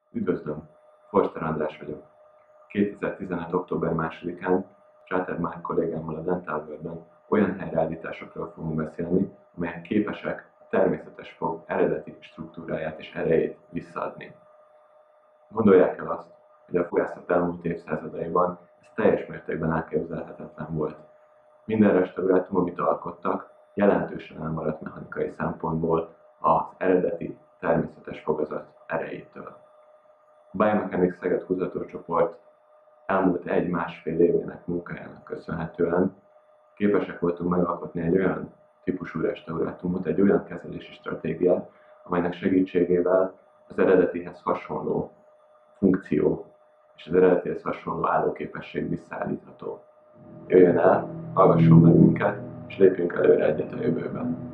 Üdvözlöm, Forster András vagyok. 2015. október 2-án Sáter Márk kollégámmal a Dental World-ben olyan helyreállításokról fogunk beszélni, amelyek képesek a természetes fog eredeti struktúráját és erejét visszaadni. Gondolják el azt, hogy a fogászat elmúlt évszázadaiban ez teljes mértékben elképzelhetetlen volt. Minden restaurátum, amit alkottak, jelentősen elmaradt mechanikai szempontból az eredeti természetes fogazat erejétől. A Biomechanics Szeged kutatócsoport elmúlt 1-1,5 évének munkájának köszönhetően képesek voltunk megalkotni egy olyan típusú restaurátumot, egy olyan kezelési stratégiát, amelynek segítségével az eredetihez hasonló funkció és az eredetihez hasonló állóképesség visszaállítható. Jöjjön el, hallgasson meg minket, és lépjünk előre egyet a jövőben.